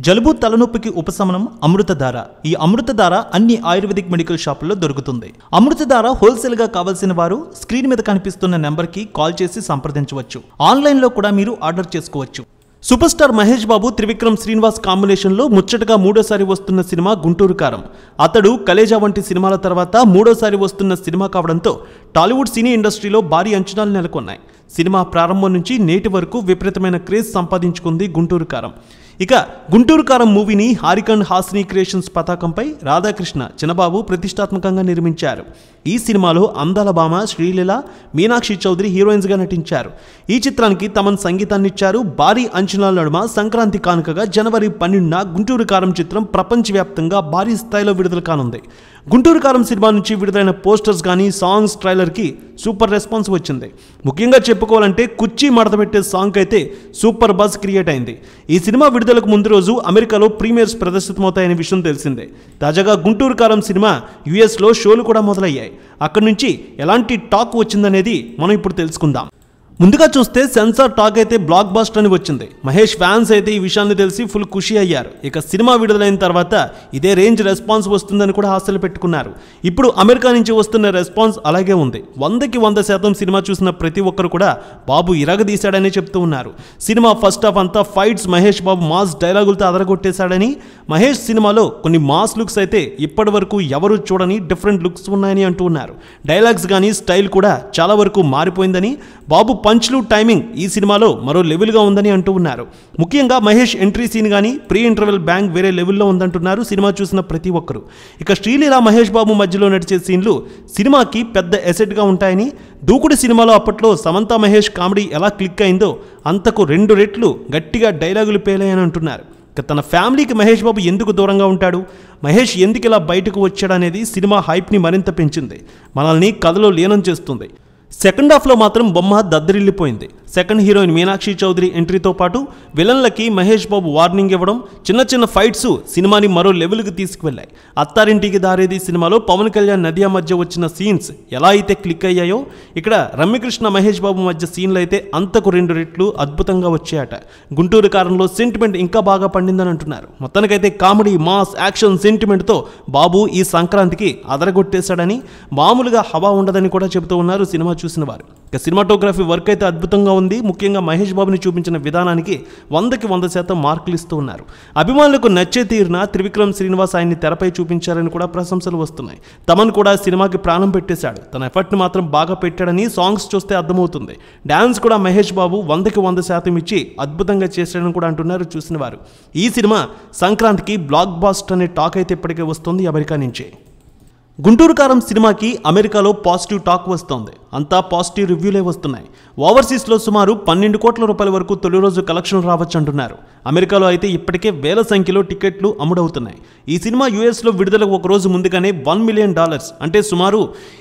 జలుబు తలనొప్పికి ఉపశమనం అమృతధార. ఈ అమృతధార అన్ని ఆయుర్వేదిక్ మెడికల్ షాపుల్లో దొరుకుతుంది. అమృతధార హోల్సేల్ గా కావాల్సిన వారు స్క్రీన్ మీద కనిపిస్తున్న నెంబర్ కి కాల్ చేసి సంప్రదించవచ్చు. ఆన్లైన్ లో కూడా మీరు ఆర్డర్ చేసుకోవచ్చు. Super star Mahesh Babu Trivikram Srinivas combination లో ముచ్చటగా మూడోసారి వస్తున్న సినిమా గుంటూరు కారం. అతడు కలేజా వంటి సినిమాల తర్వాత మూడోసారి వస్తున్న సినిమా కావడంతో టాలీవుడ్ సినీ ఇండస్ట్రీలో భారీ అంచనాలు నెలకొన్నాయి. సినిమా ప్రారంభం నుంచి నేటి వరకు విపరీతమైన క్రేజ్ సంపాదించుకుంది గుంటూరు కారం. ఇక గుంటూరు కారం మూవీని హారికండ్ హాసిని క్రియేషన్స్ పతాకంపై రాధాకృష్ణ చిన్నబాబు ప్రతిష్టాత్మకంగా నిర్మించారు. ఈ సినిమాలో అందాల భామ శ్రీలీల, మీనాక్షి చౌదరి హీరోయిన్స్ గా నటించారు. ఈ చిత్రానికి తమన్ సంగీతాన్ని ఇచ్చారు. భారీ అంచనాల నడుమ సంక్రాంతి కానుకగా జనవరి 12న గుంటూరు కారం చిత్రం ప్రపంచవ్యాప్తంగా భారీ స్థాయిలో విడుదల కానుంది. గుంటూరు కారం సినిమా నుంచి విడుదలైన పోస్టర్స్ కానీ సాంగ్స్ ట్రైలర్కి సూపర్ రెస్పాన్స్ వచ్చింది. ముఖ్యంగా చెప్పుకోవాలంటే కుర్చీ మడతపెట్టే సాంగ్ అయితే సూపర్ బజ్ క్రియేట్ అయింది. ఈ సినిమా విడుదలకు ముందు రోజు అమెరికాలో ప్రీమియర్స్ ప్రదర్శితమవుతాయనే విషయం తెలిసిందే. తాజాగా గుంటూరు కారం సినిమా యుఎస్లో షోలు కూడా మొదలయ్యాయి. అక్కడి నుంచి ఎలాంటి టాక్ వచ్చిందనేది మనం ఇప్పుడు తెలుసుకుందాం. ముందుగా చూస్తే సెన్సార్ టాక్ అయితే బ్లాక్ బాస్టర్ అని వచ్చింది. మహేష్ ఫ్యాన్స్ అయితే ఈ విషయాన్ని తెలిసి ఫుల్ ఖుషి అయ్యారు. ఇక సినిమా విడుదలైన తర్వాత ఇదే రేంజ్ రెస్పాన్స్ వస్తుందని కూడా ఆశలు పెట్టుకున్నారు. ఇప్పుడు అమెరికా నుంచి వస్తున్న రెస్పాన్స్ అలాగే ఉంది. 100కి 100% సినిమా చూసిన ప్రతి ఒక్కరు కూడా బాబు ఇరగదీశాడని చెప్తూ ఉన్నారు. సినిమా ఫస్ట్ హాఫ్ అంతా ఫైట్స్, మహేష్ బాబు మాస్ డైలాగులతో అదరగొట్టేశాడని, మహేష్ సినిమాలో కొన్ని మాస్ లుక్స్ అయితే ఇప్పటి వరకు ఎవరు చూడని డిఫరెంట్ లుక్స్ ఉన్నాయని అంటూ ఉన్నారు. డైలాగ్స్ కానీ స్టైల్ కూడా చాలా వరకు మారిపోయిందని, బాబు పంచ్లు టైమింగ్ ఈ సినిమాలో మరో లెవెల్గా ఉందని అంటూ ఉన్నారు. ముఖ్యంగా మహేష్ ఎంట్రీ సీన్ కానీ ప్రీ ఇంటర్వెల్ బ్యాంక్ వేరే లెవెల్లో ఉందంటున్నారు సినిమా చూసిన ప్రతి ఒక్కరు. ఇక శ్రీలీల, మహేష్ బాబు మధ్యలో నడిచే సీన్లు సినిమాకి పెద్ద ఎసెట్గా ఉంటాయని, దూకుడు సినిమాలో అప్పట్లో సమంత మహేష్ కామెడీ ఎలా క్లిక్ అయిందో అంతకు 2 రెట్లు గట్టిగా డైలాగులు పేలాయని అంటున్నారు. ఇక తన ఫ్యామిలీకి మహేష్ బాబు ఎందుకు దూరంగా ఉంటాడు, మహేష్ ఎందుకు ఇలా బయటకు వచ్చాడనేది సినిమా హైప్ని మరింత పెంచింది. మనల్ని కథలో లీనం చేస్తుంది. సెకండ్ హాఫ్లో మాత్రం బొమ్మ దద్దరిల్లిపోయింది. సెకండ్ హీరోయిన్ మీనాక్షి చౌదరి ఎంట్రీతో పాటు విలన్లకి మహేష్ బాబు వార్నింగ్ ఇవ్వడం, చిన్న చిన్న ఫైట్స్ సినిమాని మరో లెవెల్కి తీసుకువెళ్ళాయి. అత్తారింటికి దారేది సినిమాలో పవన్ కళ్యాణ్ నదియా మధ్య వచ్చిన సీన్స్ ఎలా అయితే క్లిక్ అయ్యాయో, ఇక్కడ రమ్యకృష్ణ మహేష్ బాబు మధ్య సీన్లు అయితే అంతకు 2 రెట్లు అద్భుతంగా వచ్చాయట. గుంటూరు కారంలో సెంటిమెంట్ ఇంకా బాగా పండిందని అంటున్నారు. మొత్తానికైతే కామెడీ, మాస్, యాక్షన్, సెంటిమెంట్తో బాబు ఈ సంక్రాంతికి అదరగొట్టేశాడని, మామూలుగా హవా ఉండదని కూడా చెబుతూ ఉన్నారు సినిమా చూసిన వారు. ఇక సినిమాటోగ్రఫీ వర్క్ అయితే అద్భుతంగా ఉంది. ముఖ్యంగా మహేష్ బాబుని చూపించిన విధానానికి 100కి 100% మార్కులు ఇస్తూ ఉన్నారు. అభిమానులకు నచ్చే తీరున త్రివిక్రమ్ శ్రీనివాస్ ఆయన్ని తెరపై చూపించారని కూడా ప్రశంసలు వస్తున్నాయి. తమన్ కూడా సినిమాకి ప్రాణం పెట్టేశాడు. తన ఎఫర్ట్ని మాత్రం బాగా పెట్టాడని సాంగ్స్ చూస్తే అర్థమవుతుంది. డ్యాన్స్ కూడా మహేష్ బాబు 100కి 100% ఇచ్చి అద్భుతంగా చేశాడని కూడా అంటున్నారు చూసిన వారు. ఈ సినిమా సంక్రాంతికి బ్లాక్ బాస్టర్ అనే టాక్ అయితే ఇప్పటికే వస్తుంది అమెరికా నుంచి. గుంటూరు కారం సినిమాకి అమెరికాలో పాజిటివ్ టాక్ వస్తోంది. అంతా పాజిటివ్ రివ్యూలే వస్తున్నాయి. ఓవర్సీస్లో సుమారు 12 కోట్ల రూపాయల వరకు తొలి రోజు కలెక్షన్లు రావచ్చు అంటున్నారు. అమెరికాలో అయితే ఇప్పటికే వేల సంఖ్యలో టికెట్లు అమ్ముడవుతున్నాయి. ఈ సినిమా యుఎస్లో విడుదలకు ఒక రోజు ముందుగానే $1 మిలియన్ అంటే సుమారు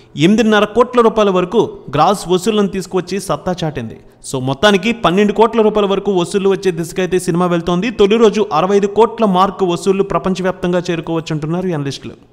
8.5 కోట్ల రూపాయల వరకు గ్రాస్ వసూళ్లను తీసుకువచ్చి సత్తా చాటింది. సో మొత్తానికి 12 కోట్ల రూపాయల వరకు వసూళ్లు వచ్చే దిశగా అయితే సినిమా వెళ్తోంది. తొలి రోజు 65 కోట్ల మార్కు వసూళ్లు ప్రపంచవ్యాప్తంగా చేరుకోవచ్చు అంటున్నారు అనలిస్టులు.